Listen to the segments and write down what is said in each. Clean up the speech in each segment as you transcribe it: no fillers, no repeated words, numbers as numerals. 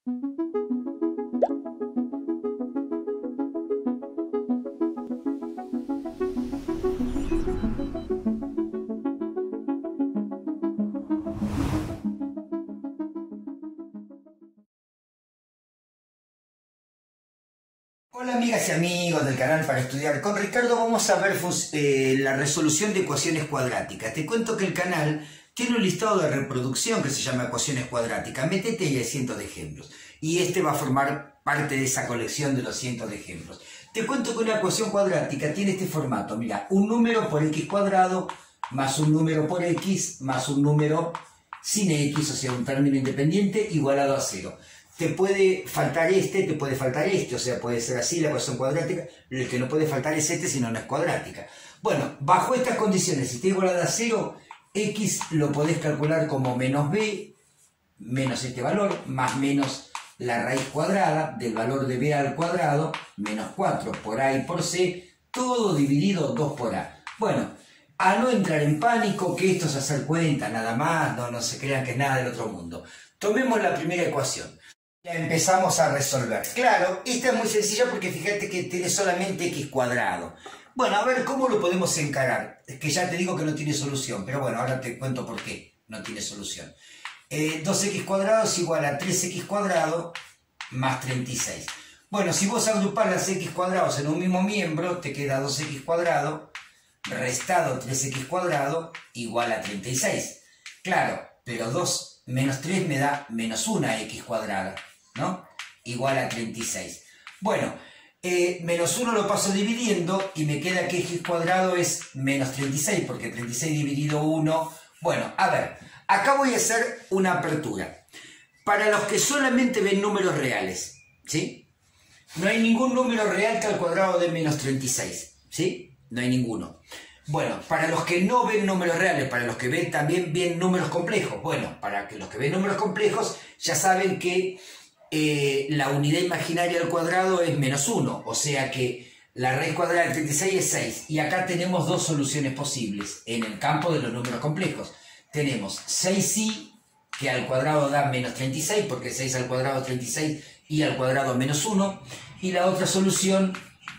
Hola amigas y amigos del canal Para Estudiar con Ricardo. Vamos a ver la resolución de ecuaciones cuadráticas. Te cuento que el canal tiene un listado de reproducción que se llama ecuaciones cuadráticas. Métete y hay cientos de ejemplos. Y este va a formar parte de esa colección de los cientos de ejemplos. Te cuento que una ecuación cuadrática tiene este formato. Mira, un número por x cuadrado más un número por x más un número sin x, o sea, un término independiente igualado a 0. Te puede faltar este, te puede faltar este, o sea, puede ser así la ecuación cuadrática. El que no puede faltar es este, si no, no es cuadrática. Bueno, bajo estas condiciones, si está igualada a 0, x lo podés calcular como menos b, menos este valor, más menos la raíz cuadrada del valor de b al cuadrado, menos 4 por a y por c, todo dividido 2 por a. Bueno, a no entrar en pánico, que esto es hacer cuenta, nada más, no se crean que es nada del otro mundo. Tomemos la primera ecuación. Ya empezamos a resolver. Claro, esta es muy sencilla porque fíjate que tiene solamente x cuadrado. Bueno, a ver, ¿cómo lo podemos encarar? Es que ya te digo que no tiene solución, pero bueno, ahora te cuento por qué no tiene solución. 2x cuadrado es igual a 3x cuadrado más 36. Bueno, si vos agrupás las x cuadrados en un mismo miembro, te queda 2x cuadrado restado 3x cuadrado igual a 36. Claro, pero 2 menos 3 me da menos 1x cuadrada, ¿no? Igual a 36. Bueno, menos 1 lo paso dividiendo y me queda que x cuadrado es menos 36, porque 36 dividido 1... Bueno, a ver, acá voy a hacer una apertura. Para los que solamente ven números reales, ¿sí? No hay ningún número real que al cuadrado dé menos 36, ¿sí? No hay ninguno. Bueno, para los que no ven números reales, para los que ven también ven números complejos, bueno, para que los que ven números complejos ya saben que la unidad imaginaria al cuadrado es menos 1, o sea que la raíz cuadrada de 36 es 6, y acá tenemos dos soluciones posibles en el campo de los números complejos. Tenemos 6i, que al cuadrado da menos 36, porque 6 al cuadrado es 36 y al cuadrado menos 1, y la otra solución,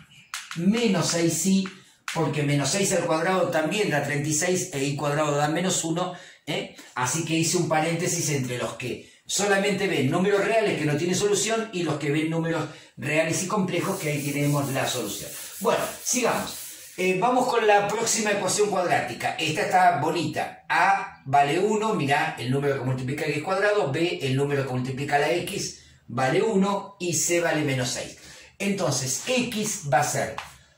menos 6i, porque menos 6 al cuadrado también da 36 e i cuadrado da menos 1, así que hice un paréntesis entre los que solamente ven números reales que no tienen solución y los que ven números reales y complejos, que ahí tenemos la solución. Bueno, sigamos. Vamos con la próxima ecuación cuadrática. Esta está bonita. A vale 1, mirá, el número que multiplica x cuadrado, b, el número que multiplica la x, vale 1, y c vale menos 6. Entonces, x va a ser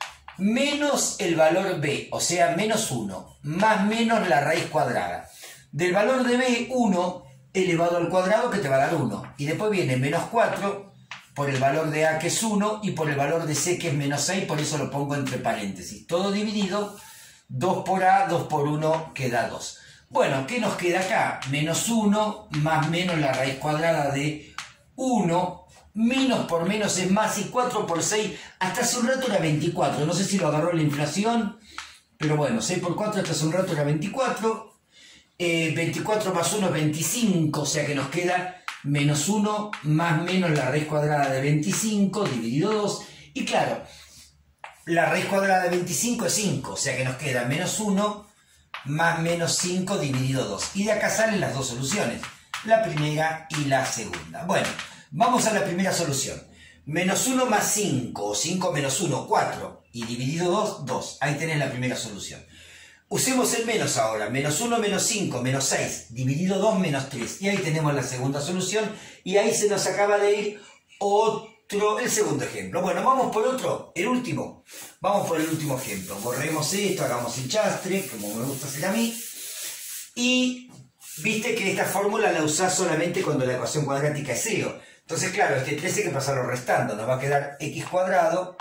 menos el valor b, o sea, menos 1, más menos la raíz cuadrada. Del valor de b, 1 elevado al cuadrado, que te va a dar 1. Y después viene menos 4 por el valor de a, que es 1, y por el valor de c, que es menos 6, por eso lo pongo entre paréntesis. Todo dividido, 2 por a, 2 por 1, queda 2. Bueno, ¿qué nos queda acá? Menos 1 más menos la raíz cuadrada de 1, menos por menos es más, y 4 por 6, hasta hace un rato era 24. No sé si lo agarró la inflación, pero bueno, 6 por 4 hasta hace un rato era 24. 24 más 1 es 25, o sea que nos queda menos 1 más menos la raíz cuadrada de 25 dividido 2. Y claro, la raíz cuadrada de 25 es 5, o sea que nos queda menos 1 más menos 5 dividido 2. Y de acá salen las dos soluciones, la primera y la segunda. Bueno, vamos a la primera solución. Menos 1 más 5, o 5 menos 1, 4, y dividido 2, 2. Ahí tenés la primera solución. Usemos el menos ahora. Menos 1 menos 5, menos 6, dividido 2, menos 3. Y ahí tenemos la segunda solución, y ahí se nos acaba de ir el segundo ejemplo. Bueno, vamos por otro, el último. Vamos por el último ejemplo. Borremos esto, hagamos el chastre, como me gusta hacer a mí. Y viste que esta fórmula la usás solamente cuando la ecuación cuadrática es 0. Entonces, claro, este 3 hay que pasarlo restando. Nos va a quedar x cuadrado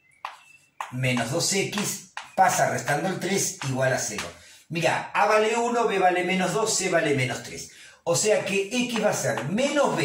menos 2x, pasa restando el 3, igual a 0. Mirá, a vale 1, b vale menos 2, c vale menos 3. O sea que x va a ser menos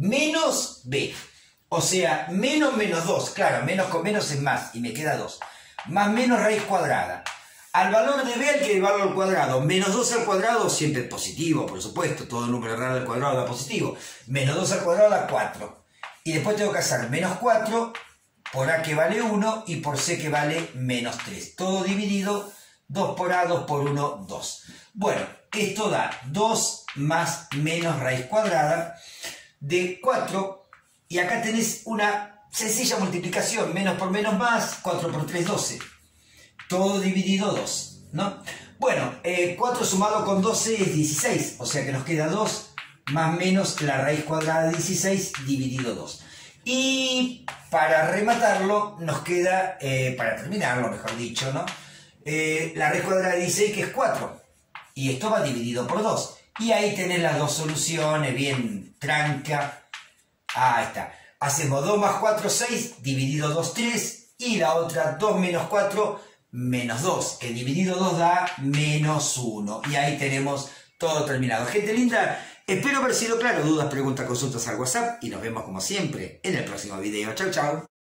b. O sea, menos 2. Claro, menos con menos es más, y me queda 2. Más menos raíz cuadrada. Al valor de b hay que llevarlo al cuadrado. Menos 2 al cuadrado siempre es positivo, por supuesto. Todo número real al cuadrado da positivo. Menos 2 al cuadrado da 4. Y después tengo que hacer menos 4 por a que vale 1 y por c que vale menos 3. Todo dividido, 2 por a, 2 por 1, 2. Bueno, esto da 2 más menos raíz cuadrada de 4. Y acá tenés una sencilla multiplicación. Menos por menos más, 4 por 3, 12. Todo dividido 2, ¿no? Bueno, 4 sumado con 12 es 16, o sea que nos queda 2 más menos la raíz cuadrada de 16 dividido 2. Y para rematarlo nos queda, para terminarlo mejor dicho, ¿no? La raíz cuadrada de 16 que es 4, y esto va dividido por 2. Y ahí tenés las dos soluciones, bien tranca. Ahí está. Hacemos 2 más 4, 6, dividido 2, 3, y la otra 2 menos 4, menos 2, que dividido 2 da menos 1. Y ahí tenemos todo terminado. Gente linda, espero haber sido claro. Dudas, preguntas, consultas al WhatsApp. Y nos vemos como siempre en el próximo video. Chau, chau.